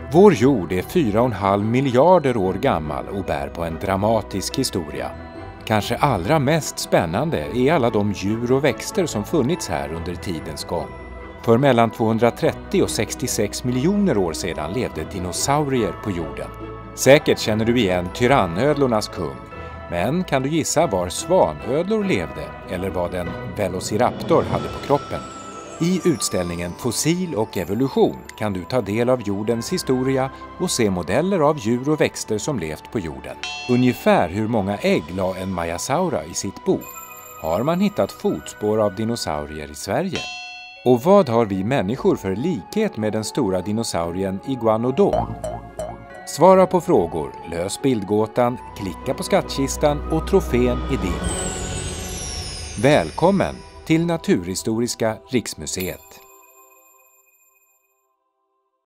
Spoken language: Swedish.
Vår jord är 4,5 miljarder år gammal och bär på en dramatisk historia. Kanske allra mest spännande är alla de djur och växter som funnits här under tidens gång. För mellan 230 och 66 miljoner år sedan levde dinosaurier på jorden. Säkert känner du igen tyrannödlornas kung, men kan du gissa var svanödlor levde eller vad en velociraptor hade på kroppen? I utställningen Fossil och evolution kan du ta del av jordens historia och se modeller av djur och växter som levt på jorden. Ungefär hur många ägg la en mayasaura i sitt bo? Har man hittat fotspår av dinosaurier i Sverige? Och vad har vi människor för likhet med den stora dinosaurien Iguanodon? Svara på frågor, lös bildgåtan, klicka på skattkistan och trofén är din. Välkommen till Naturhistoriska Riksmuseet.